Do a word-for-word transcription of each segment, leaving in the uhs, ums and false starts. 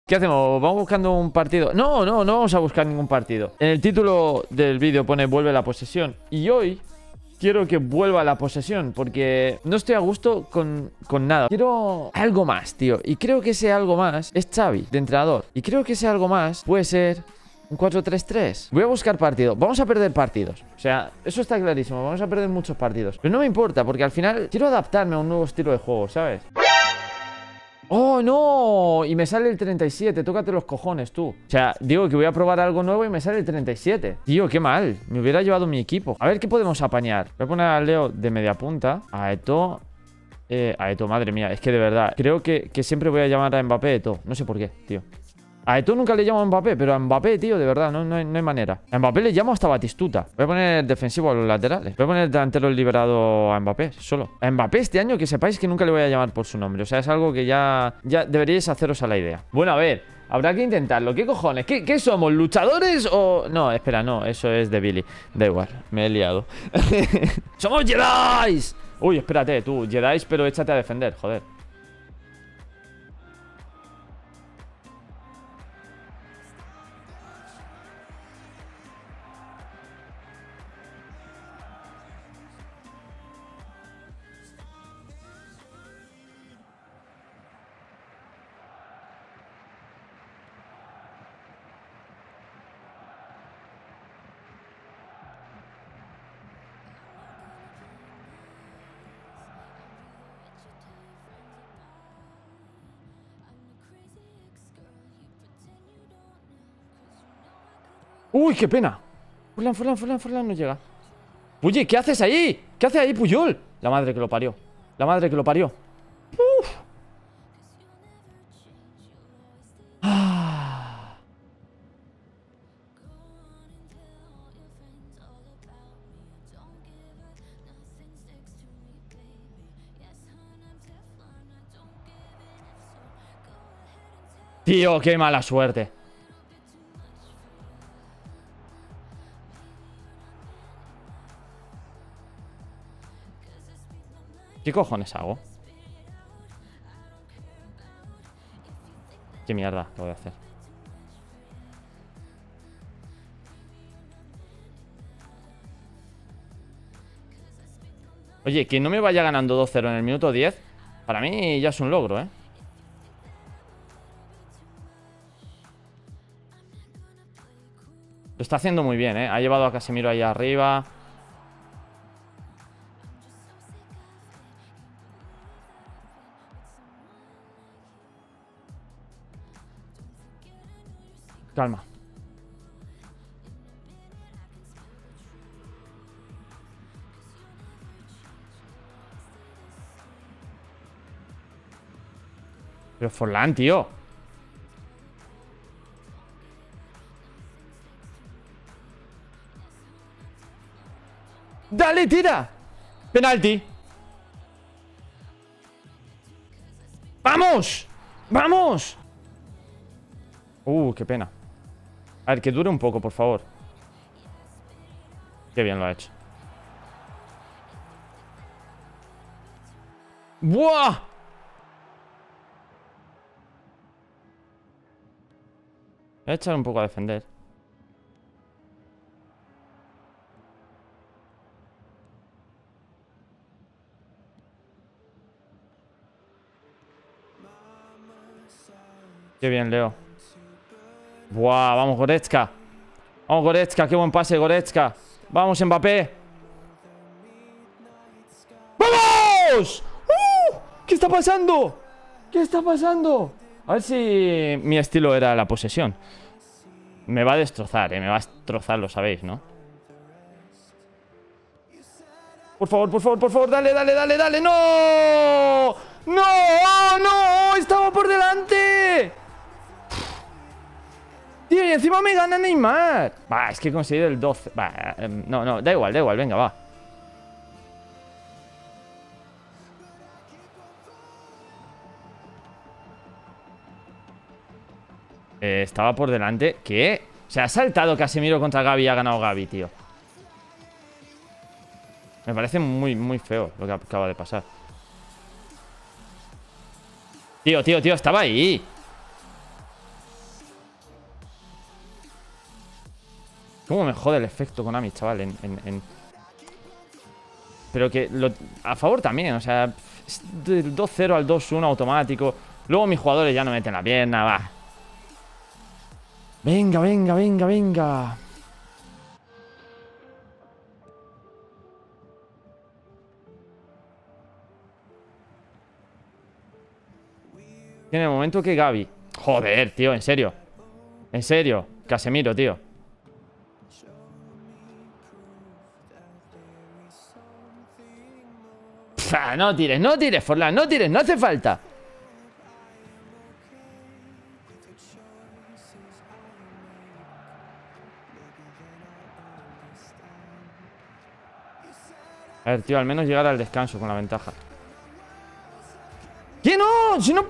¿Qué hacemos? ¿Vamos buscando un partido? No, no, no vamos a buscar ningún partido. En el título del vídeo pone vuelve la posesión. Y hoy quiero que vuelva la posesión, porque no estoy a gusto con, con nada. Quiero algo más, tío. Y creo que ese algo más es Xavi, de entrenador. Y creo que ese algo más puede ser un cuatro tres tres. Voy a buscar partido. Vamos a perder partidos. O sea, eso está clarísimo. Vamos a perder muchos partidos. Pero no me importa, porque al final quiero adaptarme a un nuevo estilo de juego, ¿sabes? ¡Oh, no! Y me sale el treinta y siete. Tócate los cojones, tú. O sea, digo que voy a probar algo nuevo y me sale el treinta y siete. Tío, qué mal. Me hubiera llevado mi equipo. A ver qué podemos apañar. Voy a poner a Leo de media punta. A Eto'o. Eh, a Eto'o, madre mía. Es que de verdad, creo que, que siempre voy a llamar a Mbappé Eto'o. No sé por qué, tío. A Eto'o nunca le llamo a Mbappé, pero a Mbappé, tío, de verdad, no, no, hay, no hay manera. A Mbappé le llamo hasta Batistuta. Voy a poner defensivo a los laterales. Voy a poner delantero liberado a Mbappé, solo. A Mbappé este año, que sepáis que nunca le voy a llamar por su nombre. O sea, es algo que ya, ya deberíais haceros a la idea. Bueno, a ver, habrá que intentarlo. ¿Qué cojones? ¿Qué, qué somos? ¿Luchadores o...? No, espera, no, eso es de Billy. Da igual, me he liado. ¡Somos Jedi! Uy, espérate, tú, Jedi, pero échate a defender, joder. Uy, qué pena. Furlan, Furlan, Furlan, Furlan no llega. Oye, ¿qué haces ahí? ¿Qué haces ahí, Puyol? La madre que lo parió. La madre que lo parió. Uf. Ah. Tío, qué mala suerte. ¿Qué cojones hago? ¿Qué mierda lo voy a hacer? Oye, que no me vaya ganando dos cero en el minuto diez, para mí ya es un logro, ¿eh? Lo está haciendo muy bien, ¿eh? Ha llevado a Casemiro ahí arriba. Calma. Pero Forlán, tío. ¡Dale, tira! ¡Penalti! ¡Vamos! ¡Vamos! Uh, qué pena. A ver, que dure un poco, por favor. Qué bien lo ha hecho. ¡Buah! Voy a echar un poco a defender. Qué bien, Leo. Buah, vamos, Goretzka. Vamos, Goretzka, qué buen pase, Goretzka. Vamos, Mbappé. ¡Vamos! ¡Uh! ¿Qué está pasando? ¿Qué está pasando? A ver si mi estilo era la posesión. Me va a destrozar, eh. Me va a destrozar, lo sabéis, ¿no? Por favor, por favor, por favor, dale, dale, dale, dale. ¡No! ¡No! ¡Oh, no! ¡Estaba por delante! Tío, y encima me gana Neymar. Va, es que he conseguido el doce. Va, eh, no, no, da igual, da igual, venga, va. Eh, estaba por delante. ¿Qué? Se ha saltado Casemiro contra Gavi y ha ganado Gavi, tío. Me parece muy, muy feo lo que acaba de pasar. Tío, tío, tío, estaba ahí. Cómo me jode el efecto Konami, chaval, en... en, en... Pero que lo... a favor también, o sea, del dos cero al dos uno automático. Luego mis jugadores ya no meten la pierna, va. Venga, venga, venga, venga. En el momento que Gavi... Joder, tío, en serio. En serio, Casemiro, tío. Pff, no tires, no tires, Forlán, no tires, no hace falta. A ver, tío, al menos llegar al descanso con la ventaja. ¿Qué no? Si no...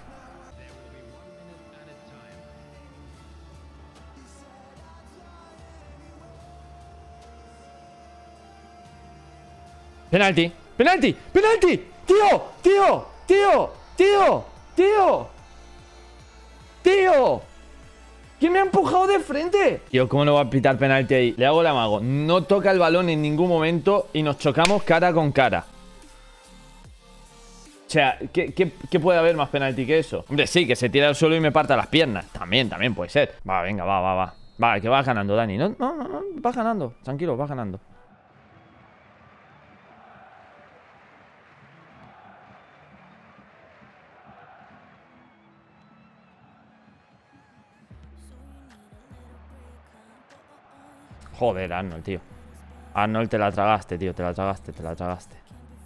Penalti, penalti, penalti. Tío, tío, tío, tío, tío. Tío. ¿Quién me ha empujado de frente? Tío, ¿cómo no va a pitar penalti ahí? Le hago el amago. No toca el balón en ningún momento y nos chocamos cara con cara. O sea, ¿qué, qué, qué puede haber más penalti que eso? Hombre, sí, que se tira al suelo y me parta las piernas. También, también puede ser. Va, venga, va, va, va. Va, que vas ganando, Dani. No, no, no, no, vas ganando. Tranquilo, vas ganando. Joder, Arnold, tío. Arnold, te la tragaste, tío. Te la tragaste, te la tragaste.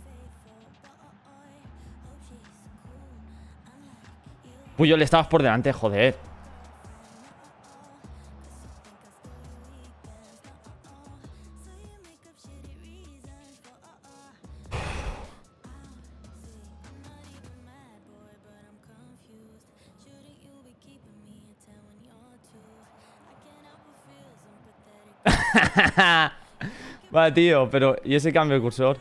Puyol, estabas por delante, joder. Va, tío, pero... ¿y ese cambio de cursor?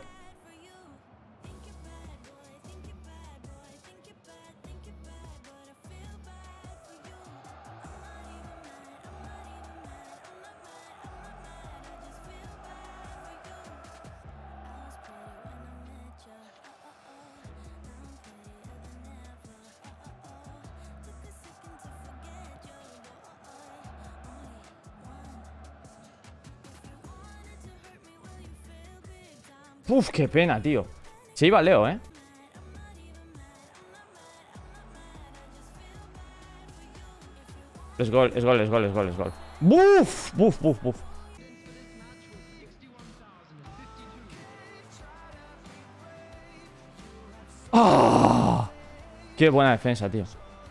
Uf, qué pena, tío. Se iba Leo, ¿eh? Es gol, es gol, es gol, es gol, es gol. ¡Buf! ¡Buf, buf, buf! ¡Ah! ¡Qué buena defensa, tío!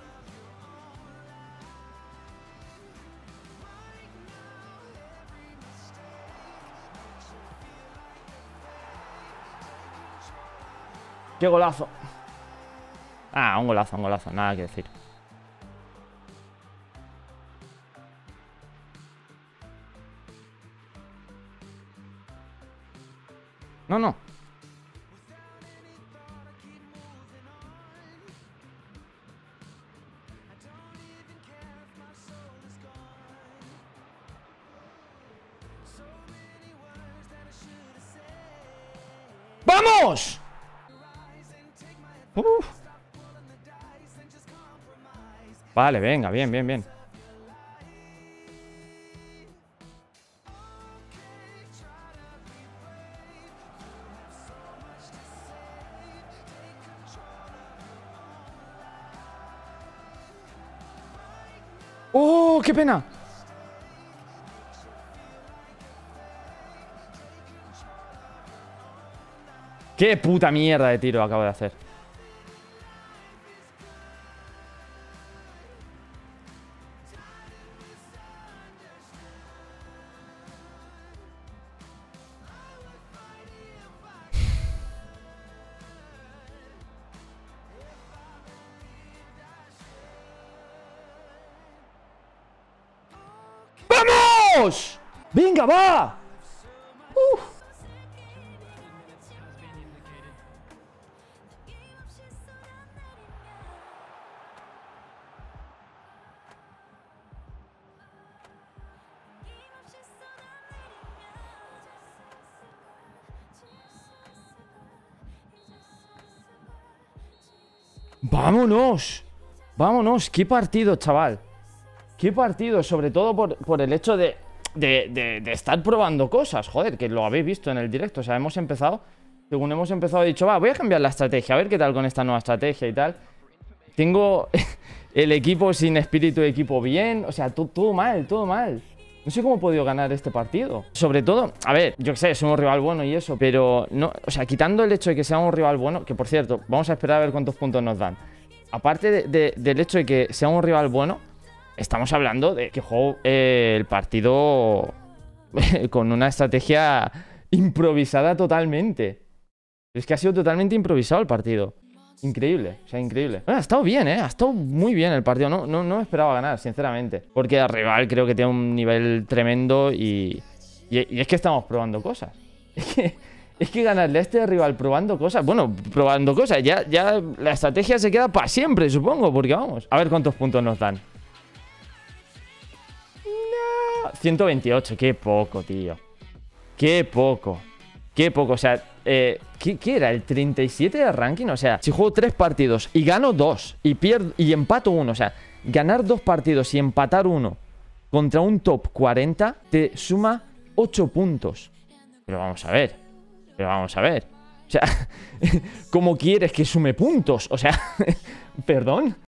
¡Qué golazo! Ah, un golazo, un golazo, nada que decir. No, no. ¡Vamos! Uf. Vale, venga, bien, bien, bien. ¡Oh, qué pena! ¡Qué puta mierda de tiro acabo de hacer! ¡Vamos! ¡Venga, va! Uf. ¡Vámonos! ¡Vámonos! ¡Qué partido, chaval! ¡Qué partido! Sobre todo por, por el hecho de, de, de, de estar probando cosas. Joder, que lo habéis visto en el directo. O sea, hemos empezado... Según hemos empezado, he dicho, va, voy a cambiar la estrategia. A ver qué tal con esta nueva estrategia y tal. Tengo el equipo sin espíritu de equipo bien. O sea, todo, todo mal, todo mal. No sé cómo he podido ganar este partido. Sobre todo, a ver, yo qué sé, es un rival bueno y eso, pero no, o sea, quitando el hecho de que sea un rival bueno, que por cierto, vamos a esperar a ver cuántos puntos nos dan. Aparte de, de, del hecho de que sea un rival bueno, estamos hablando de que juego eh, el partido con una estrategia improvisada totalmente. Es que ha sido totalmente improvisado el partido. Increíble, o sea, increíble. Bueno, ha estado bien, ¿eh? Ha estado muy bien el partido. No, no, no me esperaba ganar, sinceramente. Porque el rival creo que tiene un nivel tremendo y, y, y es que estamos probando cosas. Es que, es que ganarle a este rival probando cosas... Bueno, probando cosas. Ya, ya la estrategia se queda para siempre, supongo. Porque vamos, a ver cuántos puntos nos dan. No, ciento veintiocho, qué poco, tío. Qué poco. Qué poco, o sea, eh, ¿qué, ¿qué era? ¿El treinta y siete de ranking? O sea, si juego tres partidos y gano dos y pierdo y empato uno, o sea, ganar dos partidos y empatar uno contra un top cuarenta te suma ocho puntos. Pero vamos a ver, pero vamos a ver. O sea, ¿cómo quieres que sume puntos? O sea, ¿perdón?